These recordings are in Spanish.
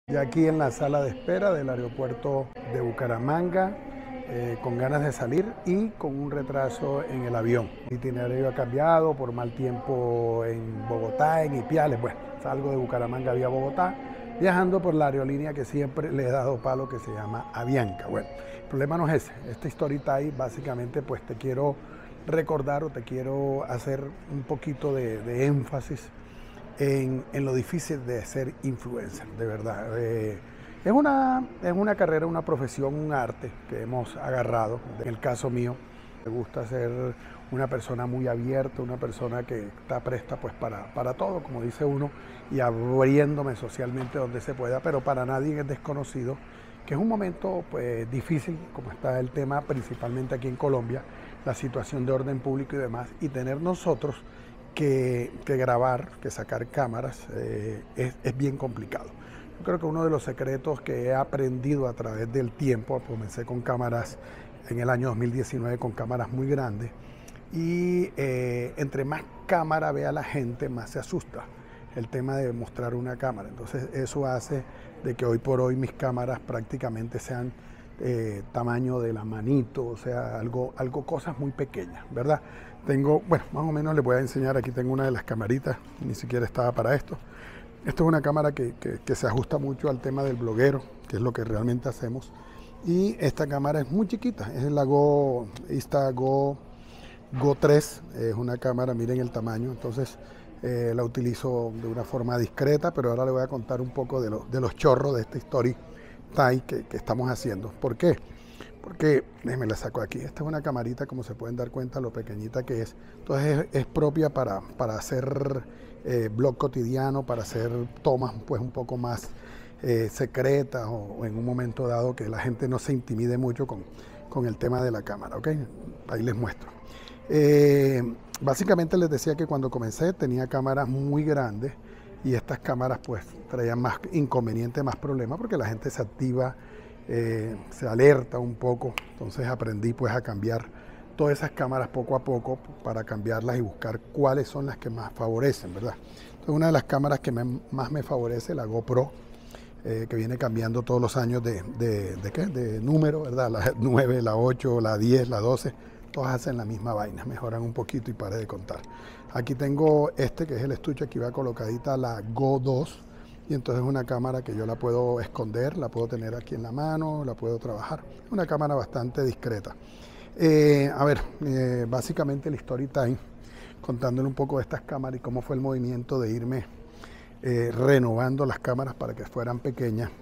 Ya aquí en la sala de espera del aeropuerto de Bucaramanga, con ganas de salir y con un retraso en el avión. El itinerario ha cambiado por mal tiempo en Bogotá, en Ipiales. Bueno, salgo de Bucaramanga vía Bogotá, viajando por la aerolínea que siempre le he dado palo, que se llama Avianca. Bueno, el problema no es ese. Este story time básicamente pues te quiero recordar o te quiero hacer un poquito de énfasis en lo difícil de ser influencer, de verdad. Es una carrera, una profesión, un arte que hemos agarrado. En el caso mío, me gusta ser una persona muy abierta, una persona que está presta pues para todo, como dice uno, y abriéndome socialmente donde se pueda, pero para nadie es desconocido que es un momento pues difícil, como está el tema principalmente aquí en Colombia, la situación de orden público y demás, y tener nosotros que grabar, que sacar cámaras, es bien complicado. Yo creo que uno de los secretos que he aprendido a través del tiempo, comencé con cámaras en el año 2019 con cámaras muy grandes, y entre más cámara vea la gente, más se asusta el tema de mostrar una cámara. Entonces eso hace de que hoy por hoy mis cámaras prácticamente sean tamaño de la manito, o sea, algo cosas muy pequeñas, ¿verdad? Tengo, bueno, más o menos les voy a enseñar, aquí tengo una de las camaritas, ni siquiera estaba para esto. Esto es una cámara que se ajusta mucho al tema del bloguero, que es lo que realmente hacemos. Y esta cámara es muy chiquita, es la Go 3, es una cámara, miren el tamaño, entonces la utilizo de una forma discreta, pero ahora le voy a contar un poco de los chorros de esta story time que estamos haciendo. ¿Por qué? Porque, déjenme la saco aquí, esta es una camarita, como se pueden dar cuenta lo pequeñita que es. Entonces es propia para hacer blog cotidiano, para hacer tomas pues un poco más secretas o en un momento dado que la gente no se intimide mucho con el tema de la cámara, ¿ok? Ahí les muestro. Básicamente les decía que cuando comencé tenía cámaras muy grandes y estas cámaras pues traían más inconvenientes, más problemas porque la gente se activa, se alerta un poco. Entonces aprendí pues a cambiar todas esas cámaras poco a poco para cambiarlas y buscar cuáles son las que más favorecen, ¿verdad? Entonces una de las cámaras que más me favorece, la GoPro, que viene cambiando todos los años de número, ¿verdad? La 9, la 8, la 10, la 12, todas hacen la misma vaina, mejoran un poquito y pare de contar. Aquí tengo que es el estuche, aquí va colocadita la Go 2, y entonces es una cámara que yo la puedo esconder, la puedo tener aquí en la mano, la puedo trabajar. Una cámara bastante discreta. Básicamente el story time, contándole un poco de estas cámaras y cómo fue el movimiento de irme renovando las cámaras para que fueran pequeñas,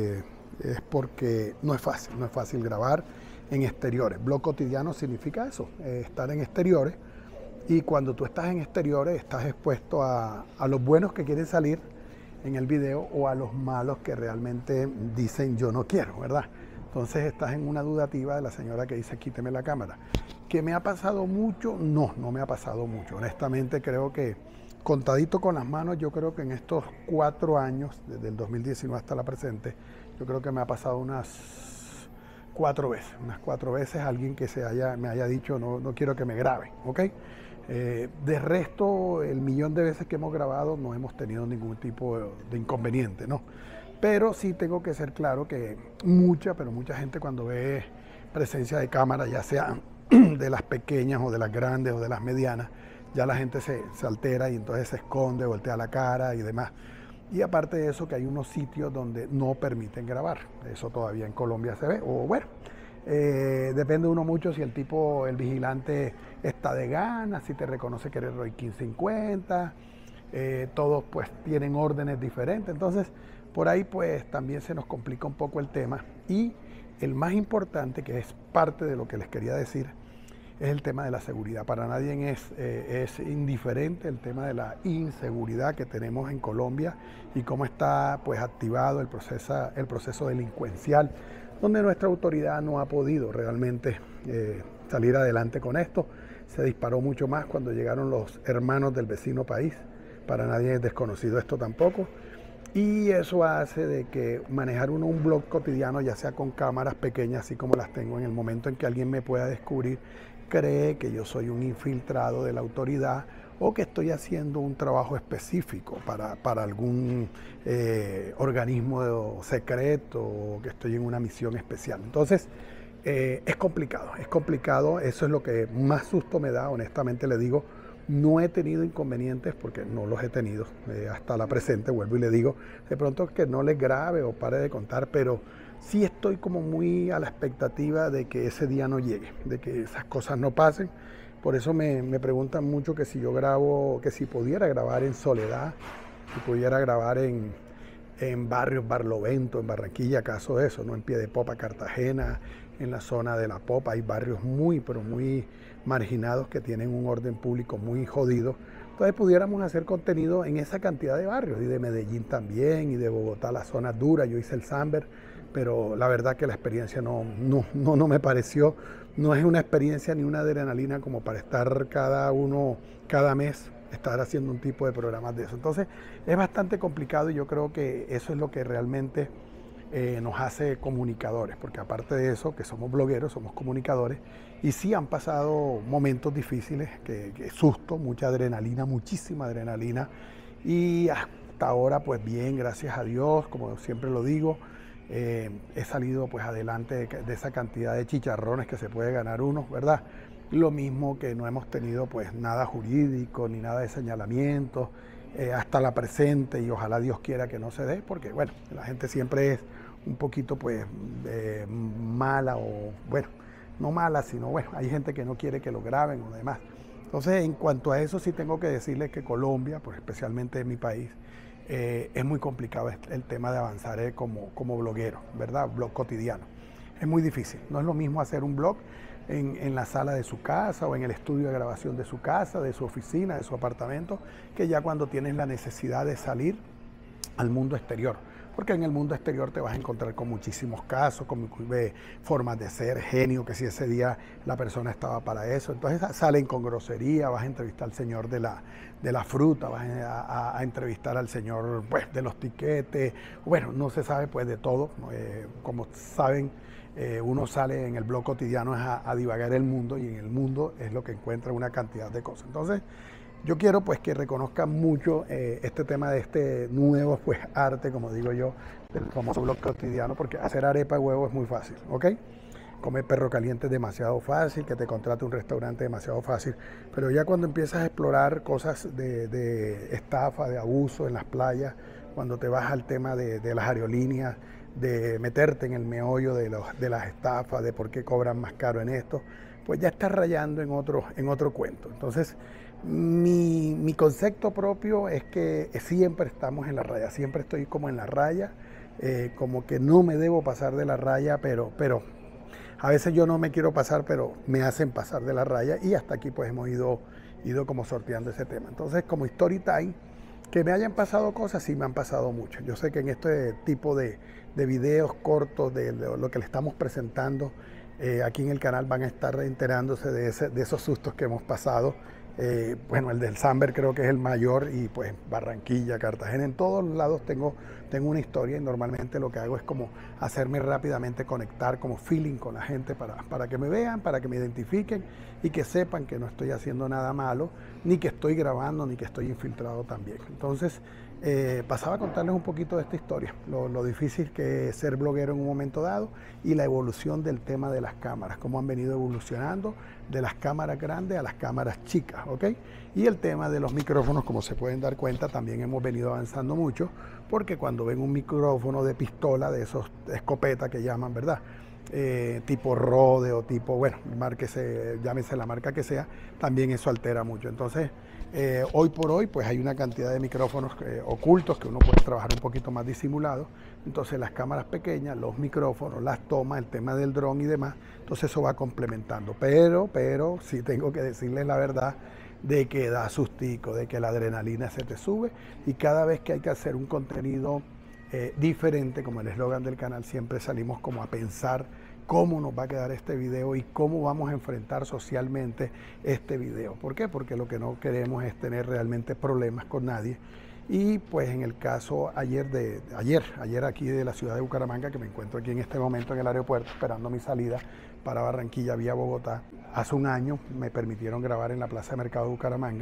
es porque no es fácil grabar en exteriores. Blog cotidiano significa eso, estar en exteriores, y cuando tú estás en exteriores estás expuesto a los buenos que quieren salir en el video o a los malos que realmente dicen yo no quiero, ¿verdad? Entonces estás en una dudativa de la señora que dice quíteme la cámara. ¿Que me ha pasado mucho? No me ha pasado mucho. Honestamente creo que contadito con las manos, yo creo que en estos 4 años, desde el 2019 hasta la presente, yo creo que me ha pasado unas 4 veces alguien que me haya dicho no quiero que me graben, ¿ok? De resto, el millón de veces que hemos grabado no hemos tenido ningún tipo de inconveniente, ¿no? Pero sí tengo que ser claro que mucha gente cuando ve presencia de cámara, ya sea de las pequeñas o de las grandes o de las medianas, ya la gente se altera y entonces se esconde, voltea la cara y demás. Y aparte de eso, que hay unos sitios donde no permiten grabar. Eso todavía en Colombia se ve, o bueno, depende uno mucho si el vigilante está de ganas, si te reconoce que eres Roy 1550, todos pues tienen órdenes diferentes. Entonces, por ahí pues también se nos complica un poco el tema. Y el más importante, que es parte de lo que les quería decir, es el tema de la seguridad. Para nadie es indiferente el tema de la inseguridad que tenemos en Colombia y cómo está pues activado el proceso delincuencial, donde nuestra autoridad no ha podido realmente salir adelante con esto. Se disparó mucho más cuando llegaron los hermanos del vecino país. Para nadie es desconocido esto tampoco. Y eso hace de que manejar uno un blog cotidiano, ya sea con cámaras pequeñas, así como las tengo, en el momento en que alguien me pueda descubrir, cree que yo soy un infiltrado de la autoridad o que estoy haciendo un trabajo específico para algún organismo secreto, o que estoy en una misión especial. Entonces, es complicado, eso es lo que más susto me da, honestamente le digo. No he tenido inconvenientes porque no los he tenido hasta la presente, vuelvo y le digo, de pronto que no les grabe o pare de contar, pero sí estoy como muy a la expectativa de que ese día no llegue, de que esas cosas no pasen. Por eso me preguntan mucho que si yo grabo, que si pudiera grabar en soledad, si pudiera grabar en barrios Barlovento, en Barranquilla, caso de eso, ¿no? En Piedepopa, Cartagena, en la zona de La Popa, hay barrios muy, pero muy marginados que tienen un orden público muy jodido. Entonces pudiéramos hacer contenido en esa cantidad de barrios, y de Medellín también, y de Bogotá, las zonas duras. Yo hice el Samber, pero la verdad que la experiencia no me pareció, no es una experiencia ni una adrenalina como para estar cada mes, estar haciendo un tipo de programas de eso. Entonces es bastante complicado, y yo creo que eso es lo que realmente nos hace comunicadores, porque aparte de eso, que somos blogueros, somos comunicadores, y sí han pasado momentos difíciles, que susto, mucha adrenalina, muchísima adrenalina, y hasta ahora pues bien, gracias a Dios, como siempre lo digo, he salido pues adelante de esa cantidad de chicharrones que se puede ganar uno, ¿verdad? Lo mismo que no hemos tenido pues nada jurídico ni nada de señalamientos hasta la presente, y ojalá Dios quiera que no se dé, porque bueno, la gente siempre es un poquito pues mala, o bueno, no mala, sino bueno, hay gente que no quiere que lo graben o demás. Entonces, en cuanto a eso, sí tengo que decirles que Colombia, pues especialmente en mi país, es muy complicado el tema de avanzar como bloguero, ¿verdad? Blog cotidiano. Es muy difícil. No es lo mismo hacer un blog en la sala de su casa o en el estudio de grabación de su casa, de su oficina, de su apartamento, que ya cuando tienes la necesidad de salir al mundo exterior. Porque en el mundo exterior te vas a encontrar con muchísimos casos, con formas de ser, genio, que si ese día la persona estaba para eso. Entonces salen con grosería, vas a entrevistar al señor de la fruta, vas a entrevistar al señor pues, de los tiquetes. Bueno, no se sabe pues de todo. Como saben, uno sale en el blog cotidiano a divagar el mundo, y en el mundo es lo que encuentra una cantidad de cosas. Entonces, yo quiero pues que reconozcan mucho este tema de este nuevo pues arte, como digo yo, del famoso blog cotidiano, porque hacer arepa de huevo es muy fácil, ¿ok? Comer perro caliente es demasiado fácil, que te contrate un restaurante es demasiado fácil, pero ya cuando empiezas a explorar cosas de estafa, de abuso en las playas, cuando te vas al tema de las aerolíneas, de meterte en el meollo de las estafas, de por qué cobran más caro en esto, pues ya estás rayando en otro cuento. Entonces, mi concepto propio es que siempre estamos en la raya, siempre estoy como en la raya, como que no me debo pasar de la raya, pero a veces yo no me quiero pasar, pero me hacen pasar de la raya, y hasta aquí pues hemos ido como sorteando ese tema. Entonces, como story time, que me hayan pasado cosas, sí me han pasado mucho. Yo sé que en este tipo de videos cortos, de lo que le estamos presentando aquí en el canal, van a estar enterándose de esos sustos que hemos pasado. Bueno, el del Samber creo que es el mayor, y pues Barranquilla, Cartagena, en todos lados tengo una historia, y normalmente lo que hago es como hacerme rápidamente conectar como feeling con la gente para que me vean, para que me identifiquen, y que sepan que no estoy haciendo nada malo, ni que estoy grabando, ni que estoy infiltrado también. Entonces, pasaba a contarles un poquito de esta historia, lo difícil que es ser bloguero en un momento dado, y la evolución del tema de las cámaras, cómo han venido evolucionando de las cámaras grandes a las cámaras chicas, ¿ok? Y el tema de los micrófonos, como se pueden dar cuenta, también hemos venido avanzando mucho, porque cuando ven un micrófono de pistola, de esos escopeta que llaman, ¿verdad? Tipo Rode o tipo, bueno, llámese la marca que sea, también eso altera mucho. Entonces, hoy por hoy, pues hay una cantidad de micrófonos ocultos que uno puede trabajar un poquito más disimulado. Entonces, las cámaras pequeñas, los micrófonos, las tomas, el tema del dron y demás, entonces eso va complementando. Pero sí tengo que decirles la verdad, de que da sustico, de que la adrenalina se te sube, y cada vez que hay que hacer un contenido diferente, como el eslogan del canal, siempre salimos como a pensar cómo nos va a quedar este video y cómo vamos a enfrentar socialmente este video. ¿Por qué? Porque lo que no queremos es tener realmente problemas con nadie. Y pues en el caso ayer aquí de la ciudad de Bucaramanga, que me encuentro aquí en este momento en el aeropuerto esperando mi salida para Barranquilla vía Bogotá, hace un año me permitieron grabar en la Plaza de Mercado de Bucaramanga,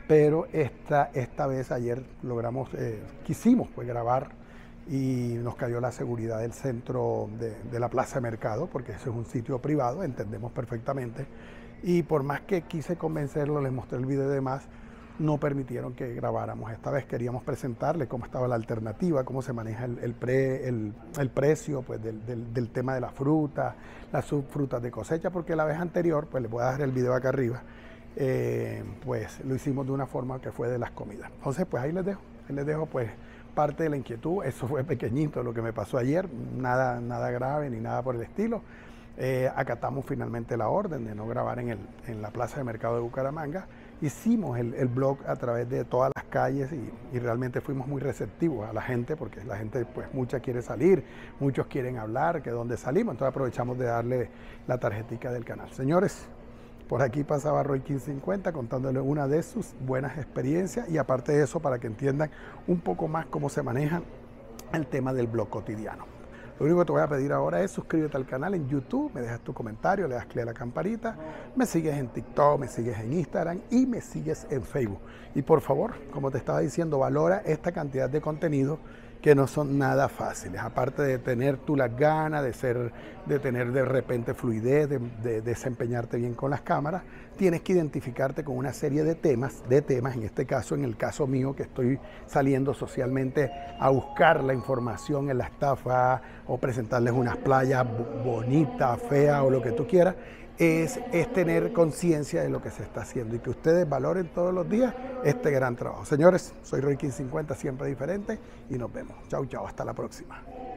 pero esta vez ayer logramos, quisimos pues grabar y nos cayó la seguridad del centro de la Plaza de Mercado, porque ese es un sitio privado, entendemos perfectamente, y por más que quise convencerlo, les mostré el video y demás, no permitieron que grabáramos. Esta vez queríamos presentarles cómo estaba la alternativa, cómo se maneja el precio pues, del tema de la fruta, las subfrutas de cosecha, porque la vez anterior, pues les voy a dejar el video acá arriba, pues lo hicimos de una forma que fue de las comidas. Entonces, pues ahí les dejo pues parte de la inquietud. Eso fue pequeñito lo que me pasó ayer, nada grave ni nada por el estilo. Acatamos finalmente la orden de no grabar en la Plaza de Mercado de Bucaramanga. Hicimos el blog a través de todas las calles y realmente fuimos muy receptivos a la gente, porque la gente, pues mucha quiere salir, muchos quieren hablar, que dónde salimos, entonces aprovechamos de darle la tarjetica del canal. Señores, por aquí pasaba Roy 1550 contándoles una de sus buenas experiencias y aparte de eso para que entiendan un poco más cómo se maneja el tema del blog cotidiano. Lo único que te voy a pedir ahora es suscríbete al canal en YouTube, me dejas tu comentario, le das clic a la campanita, me sigues en TikTok, me sigues en Instagram y me sigues en Facebook. Y por favor, como te estaba diciendo, valora esta cantidad de contenido que no son nada fáciles. Aparte de tener tú las ganas, de tener de repente fluidez, de desempeñarte bien con las cámaras, tienes que identificarte con una serie de temas, en este caso, en el caso mío, que estoy saliendo socialmente a buscar la información en la estafa o presentarles unas playas bonitas, feas o lo que tú quieras, es tener conciencia de lo que se está haciendo y que ustedes valoren todos los días este gran trabajo. Señores, soy Roy 1550, siempre diferente, y nos vemos. Chau, chau, hasta la próxima.